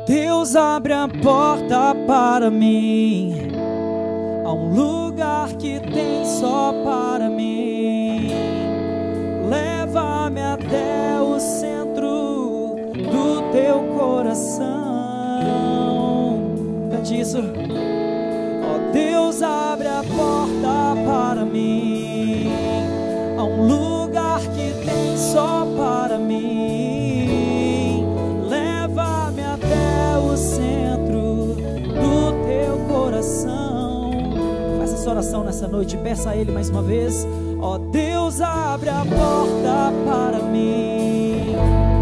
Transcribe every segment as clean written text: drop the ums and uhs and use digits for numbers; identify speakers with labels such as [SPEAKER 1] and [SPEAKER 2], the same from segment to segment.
[SPEAKER 1] Deus, abre a porta para mim, a um lugar que tem só para mim. Leva-me até o centro do teu coração. Cante isso. Ó Deus, abre a porta para mim, a um lugar que tem só para mim. Leva-me até o centro do teu coração. Faça essa oração nessa noite, peça a Ele mais uma vez. Ó Deus, abre a porta para mim.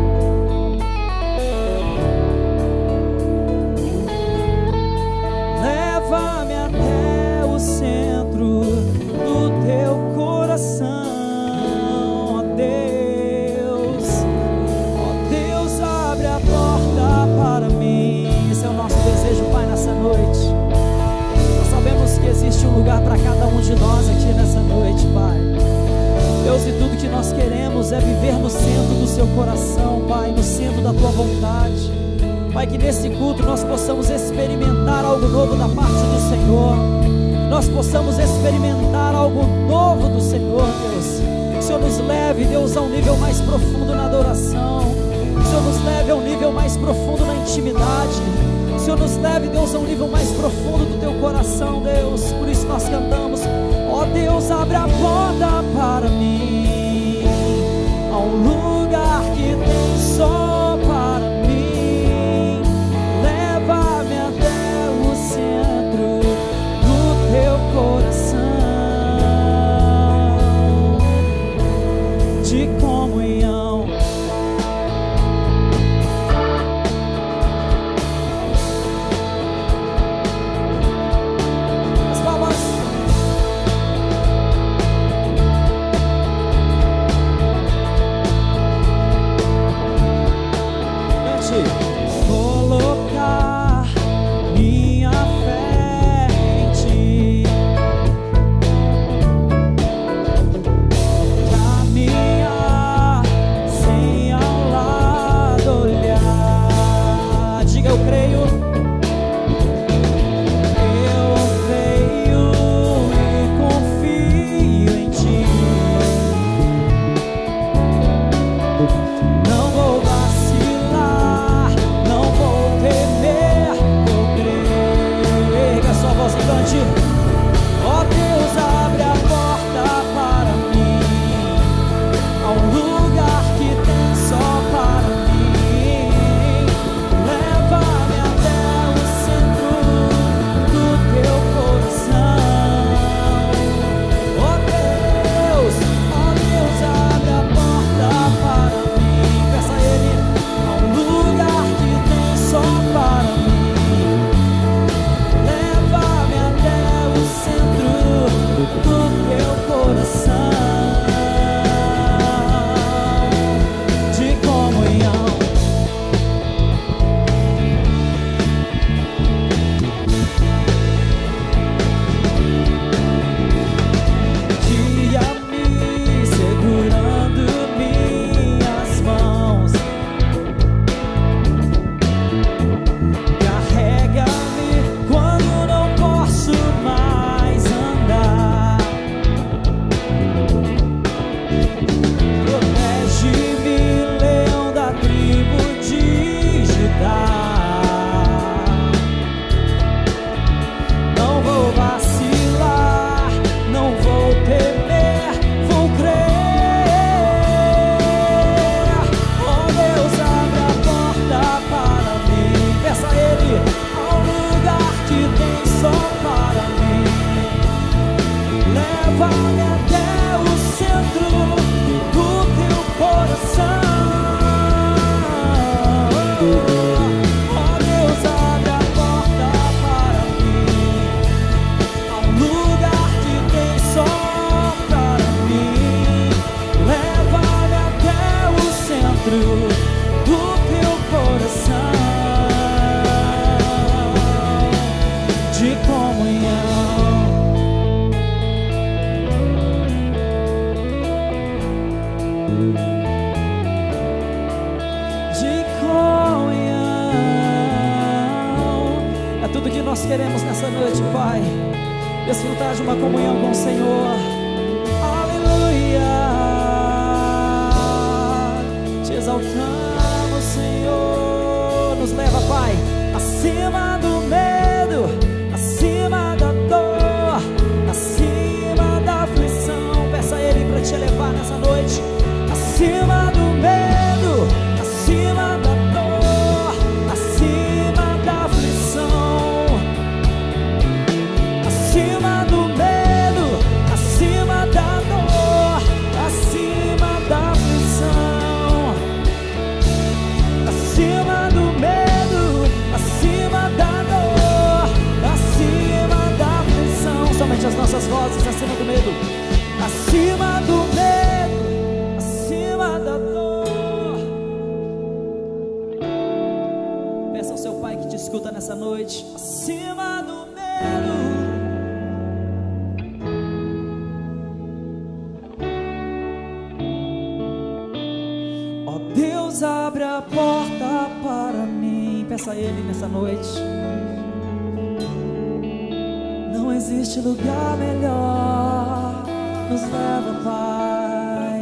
[SPEAKER 1] Leva-me até o centro do teu coração. Ó Deus, abre a porta para mim. Esse é o nosso desejo, Pai, nessa noite. Nós sabemos que existe um lugar para cada um de nós aqui nessa noite, Pai. Deus, e tudo que nós queremos é viver no centro do seu coração, Pai, no centro da tua vontade. Pai, que nesse culto nós possamos experimentar algo novo da parte do Senhor. Nós possamos experimentar algo novo do Senhor, Deus. Que o Senhor nos leve, Deus, a um nível mais profundo na adoração. Que o Senhor nos leve a um nível mais profundo na intimidade. Que o Senhor nos leve, Deus, a um nível mais profundo do teu coração, Deus. Por isso nós cantamos: ó Deus, abre a porta para mim, a um lugar que tem só para mim. Leva-me até o centro do teu coração de comunhão. As palmas. Colocar minha fé em ti, caminhar sem ao lado olhar. Diga: eu creio, e confio em ti. Não vou vacilar, não vou temer, vou crer. Erga sua voz e cante: ó Deus, abre a porta para mim, a um lugar que tem só para mim. Leva-me até o centro do teu coração. Ó Deus, abre a porta para mim. Peça a Ele: a um lugar que tem só para mim. Leva-me até o centro do teu coração de comunhão. Guia-me segurando minhas mãos, carrega-me quando não posso mais andar. Protege-me, leão da tribo de Judá. Não vou vacilar, não vou temer, vou crer. Ó Deus, abre a porta para mim. Peça a Ele: a um lugar que tem só para mim. Leva-me até o centro do teu coração. Ó Deus, abre a porta para mim, a um lugar que tem só para mim. Leva-me até o centro do teu coração de comunhão. De comunhão. nós queremos nessa noite, Pai, desfrutar de uma comunhão com o Senhor. Aleluia. Te exaltamos, Senhor. Nos leva, Pai, acima do medo, acima da dor, acima da aflição. Peça a Ele para te levar nessa noite. Acima do medo, acima da dor, acima da aflição. Acima do medo, acima da dor, acima da aflição. Acima do medo, acima da dor, acima da aflição. Somente as nossas vozes, acima do medo, acima do medo, acima da dor. Peça ao seu Pai que te escuta nessa noite. Acima do medo. Ó Deus, abre a porta para mim. Peça a Ele nessa noite. Não existe lugar melhor. Nos leva, Pai.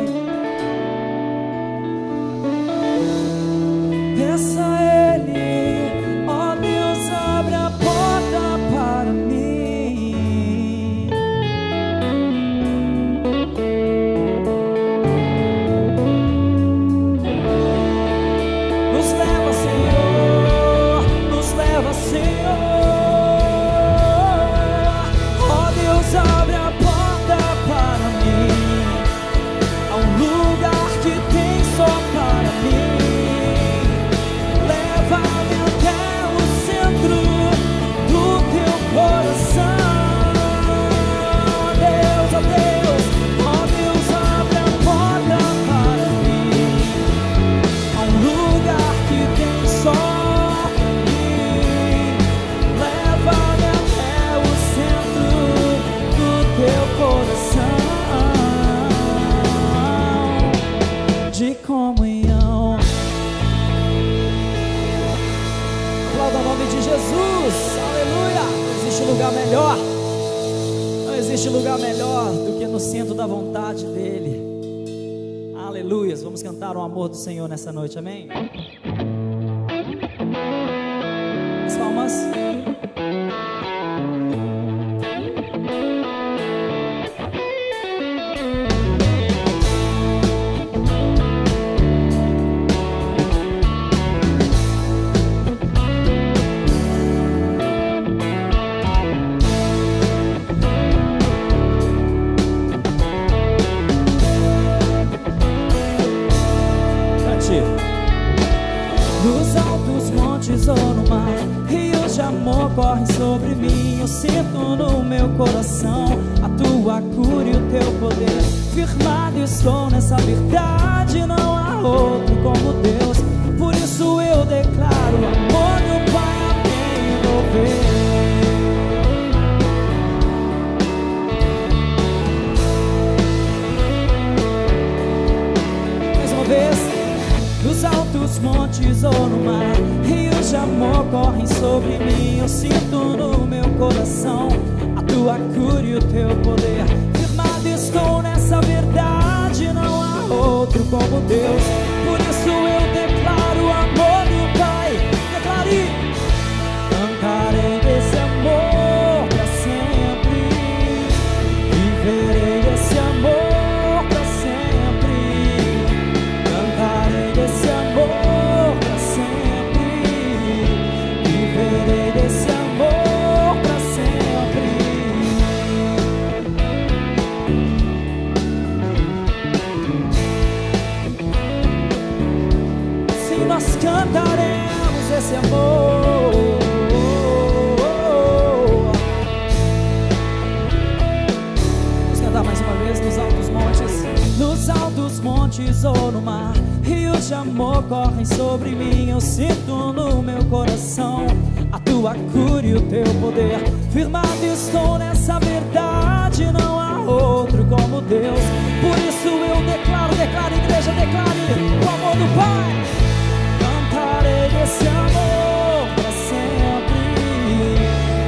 [SPEAKER 1] Peça a Ele, ó Deus, abre a porta para mim. Nos leva, Senhor, nos leva, Senhor. Ó Deus, abre a porta para mim, a um lugar que tem só para mim. Leva-me até o centro do teu coração. Ó Deus, ó Deus, ó Deus, abre a porta para mim, a um lugar que tem só mim. Leva-me até o centro do teu coração de comunhão. Aplauda o nome de Jesus, aleluia. Não existe lugar melhor, não existe lugar melhor do que no centro da vontade dEle. Aleluias, vamos cantar o amor do Senhor nessa noite, amém? As palmas. Nos altos montes ou no mar, rios de amor correm sobre mim. Eu sinto no meu coração a tua cura e o teu poder. Firmado estou nessa verdade, não há outro como Deus. Por isso eu declaro o amor do Pai a me envolver. Mais uma vez. Nos altos montes ou no mar, rios de amor correm sobre mim. Eu sinto no meu coração a tua cura e o teu poder. Firmado estou nessa verdade, não há outro como Deus. Por isso eu declaro o amor do Pai. Declare. Cantarei desse amor pra sempre, viverei desse amor pra sempre. Cantarei desse amor pra sempre, viverei desse amor pra sempre. Sim, nós cantaremos esse amor. Vamos cantar mais uma vez. Nos altos montes, nos altos montes ou no mar, rios de amor correm sobre mim. Eu sinto no meu coração a tua cura e o teu poder. Firmado estou nessa verdade, não há outro como Deus. Por isso eu declaro, igreja, declare o amor do Pai. Cantarei desse amor pra sempre,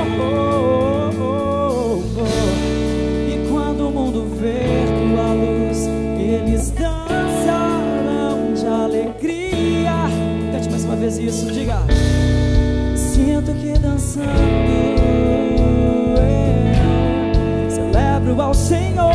[SPEAKER 1] E quando o mundo ver tua luz, eles dançarão de alegria. Cante mais uma vez isso, diga. Sinto que dançando eu celebro ao Senhor.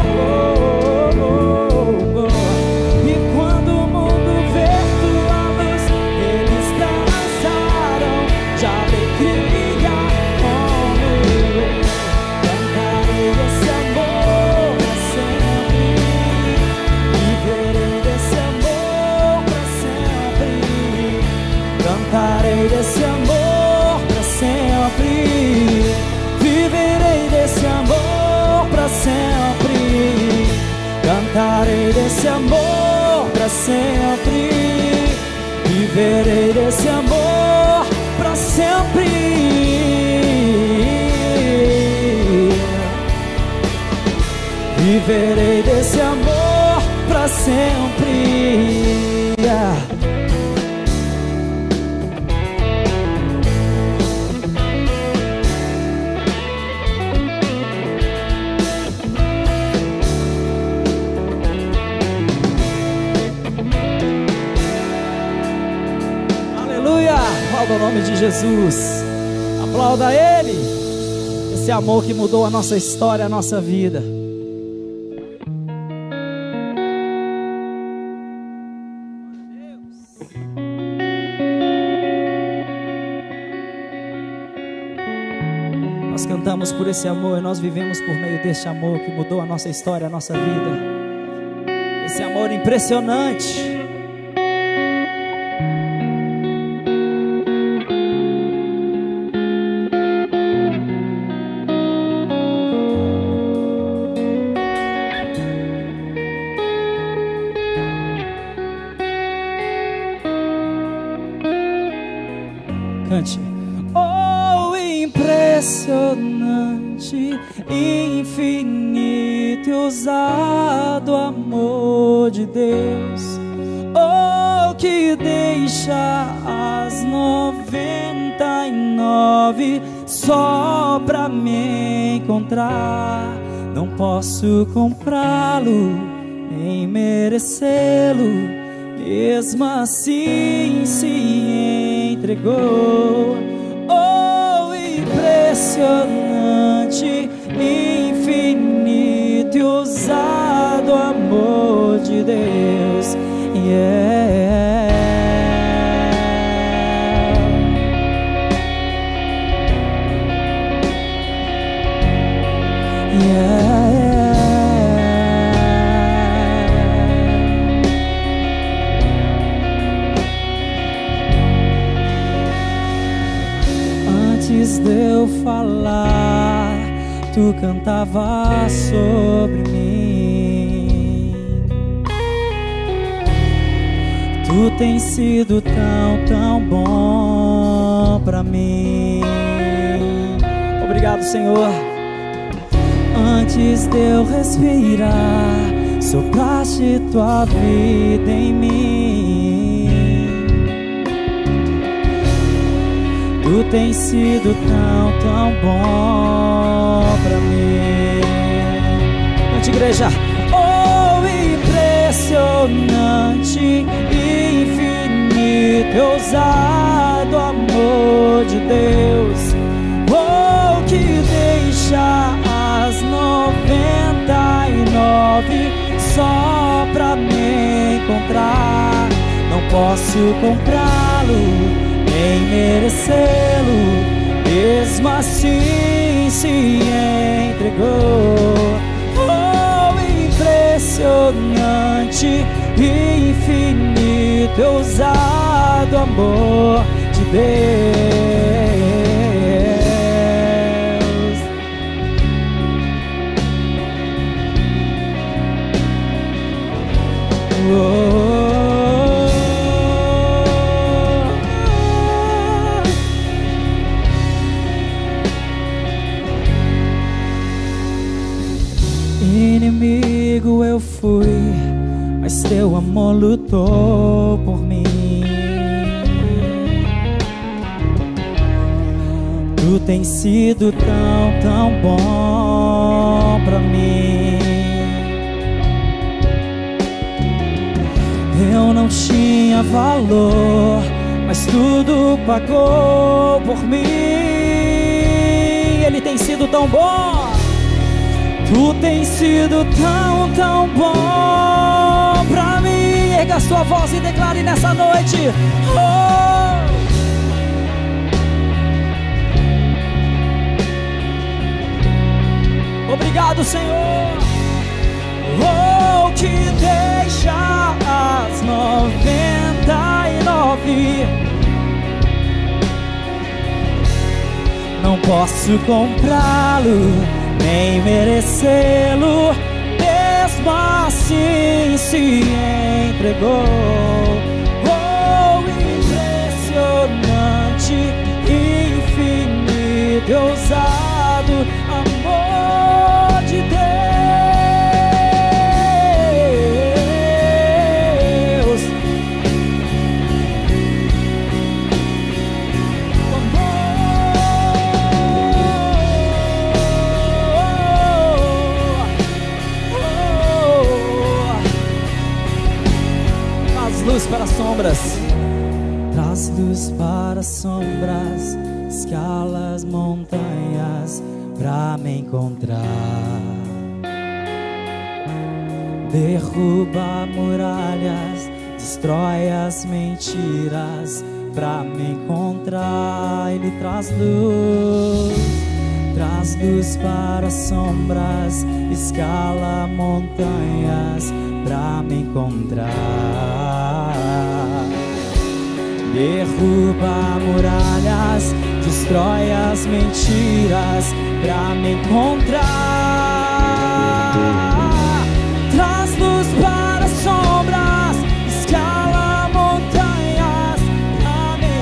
[SPEAKER 1] E quando o mundo ver tua luz, eles dançarão de alegria como eu. Cantarei esse amor pra sempre, viverei desse amor pra sempre. Cantarei desse amor pra sempre, viverei desse amor pra sempre. Cantarei desse amor pra sempre, viverei desse amor pra sempre. Viverei desse amor pra sempre. Aplauda o nome de Jesus, aplauda Ele, esse amor que mudou a nossa história, a nossa vida. Nós cantamos por esse amor e nós vivemos por meio deste amor que mudou a nossa história, a nossa vida. Esse amor impressionante. Cante. Oh, impressionante, infinito e ousado amor de Deus. Oh, que deixa as 99 só pra me encontrar. Não posso comprá-lo, nem merecê-lo, mesmo assim se entregou. Oh, impressionante, infinito e ousado amor de Deus. Yeah. Yeah. Antes de eu falar, tu cantava sobre mim. Tu tens sido tão bom pra mim. Obrigado, Senhor. Antes de eu respirar, sopraste tua vida em mim. Tu tens sido tão bom pra mim. Cante, igreja. Oh, impressionante, infinito e ousado amor de Deus. Oh, que deixa as 99 só pra me encontrar. Não posso comprá-lo, nem merecê-lo, mesmo assim se entregou. Oh, impressionante, infinito e ousado amor de Deus. Inimigo eu fui, mas teu amor lutou por mim. Tu tem sido tão, tão bom pra mim. Eu não tinha valor, mas tudo pagou por mim. Ele tem sido tão bom. Tu tem sido tão, tão bom pra mim. Erga a sua voz e declare nessa noite: oh! Obrigado, Senhor. Oh, que deixa as 99. Não posso comprá-lo, nem merecê-lo, mesmo assim se entregou. Oh, impressionante, infinito e ousado amor de Deus. Luz para as sombras, traz luz para as sombras, escala as montanhas pra me encontrar, derruba muralhas, destrói as mentiras pra me encontrar. Ele traz luz para as sombras, escala montanhas pra me encontrar, derruba muralhas, destrói as mentiras pra me encontrar. Traz luz para as sombras, escala montanhas pra me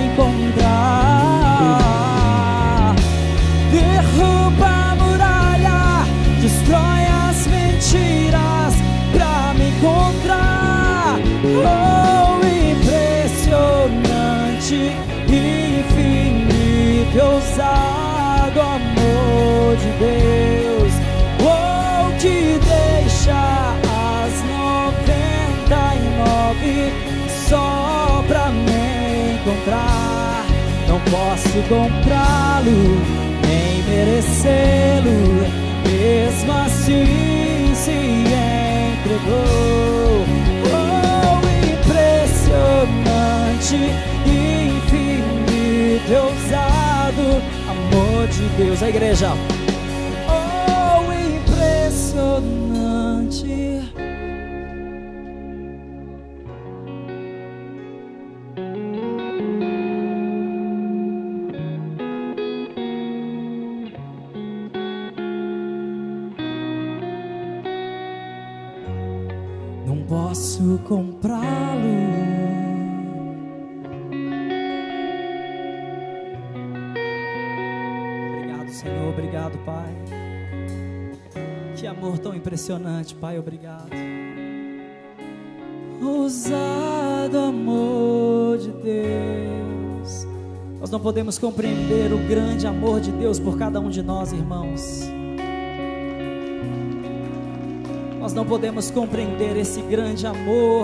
[SPEAKER 1] encontrar, derruba muralha, destrói as mentiras pra me encontrar. Oh, impressionante, infinito e ousado amor de Deus. Oh, que deixa as 99 só pra me encontrar. Não posso comprá-lo, nem merecê-lo, mesmo assim se entregou. Oh, impressionante, infinito e ousado amor de Deus. A igreja: oh, impressionante. Posso comprá-lo. Obrigado, Senhor, obrigado, Pai. Que amor tão impressionante, Pai, obrigado. Ousado amor de Deus. Nós não podemos compreender o grande amor de Deus por cada um de nós, irmãos. Nós não podemos compreender esse grande amor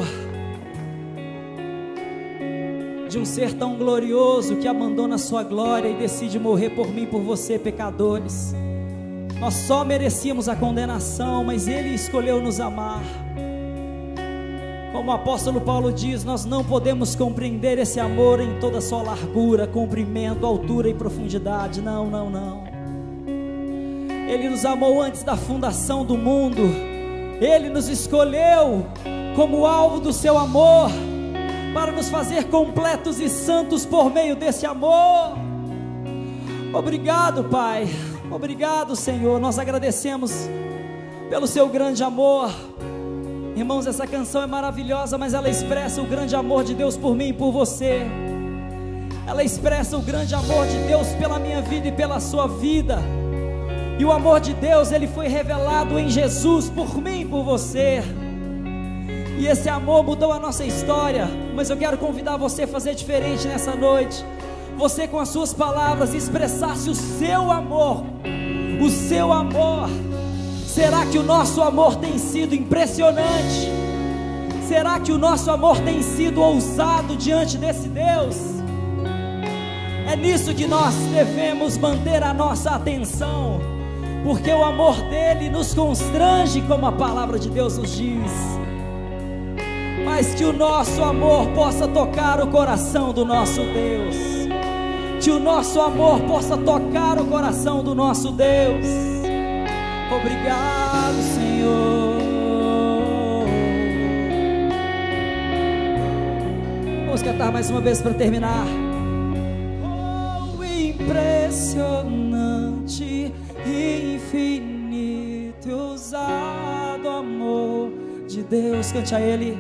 [SPEAKER 1] de um ser tão glorioso que abandona sua glória e decide morrer por mim e por você, pecadores. Nós só merecíamos a condenação, mas Ele escolheu nos amar. Como o apóstolo Paulo diz, nós não podemos compreender esse amor em toda a sua largura, comprimento, altura e profundidade. Não, não, não. Ele nos amou antes da fundação do mundo. Ele nos escolheu como alvo do seu amor, para nos fazer completos e santos por meio desse amor. Obrigado, Pai. Obrigado, Senhor. Nós agradecemos pelo seu grande amor. Irmãos, essa canção é maravilhosa, mas ela expressa o grande amor de Deus por mim e por você. Ela expressa o grande amor de Deus pela minha vida e pela sua vida. E o amor de Deus, ele foi revelado em Jesus por mim e por você. E esse amor mudou a nossa história. Mas eu quero convidar você a fazer diferente nessa noite. você com as suas palavras expressasse o seu amor. O seu amor. Será que o nosso amor tem sido impressionante? Será que o nosso amor tem sido ousado diante desse Deus? É nisso que nós devemos manter a nossa atenção, porque o amor dele nos constrange, como a palavra de Deus nos diz. Mas que o nosso amor possa tocar o coração do nosso Deus, que o nosso amor possa tocar o coração do nosso Deus. Obrigado, Senhor. Vamos cantar mais uma vez para terminar. Oh, impressionante, infinito e ousado amor de Deus. Cante a Ele.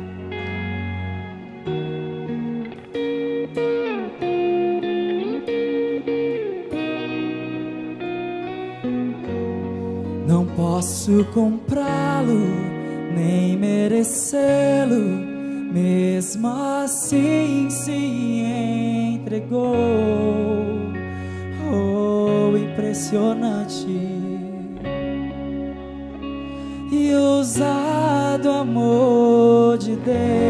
[SPEAKER 1] Não posso comprá-lo, nem merecê-lo, mesmo assim se entregou. Oh, impressionante e ousado amor de Deus.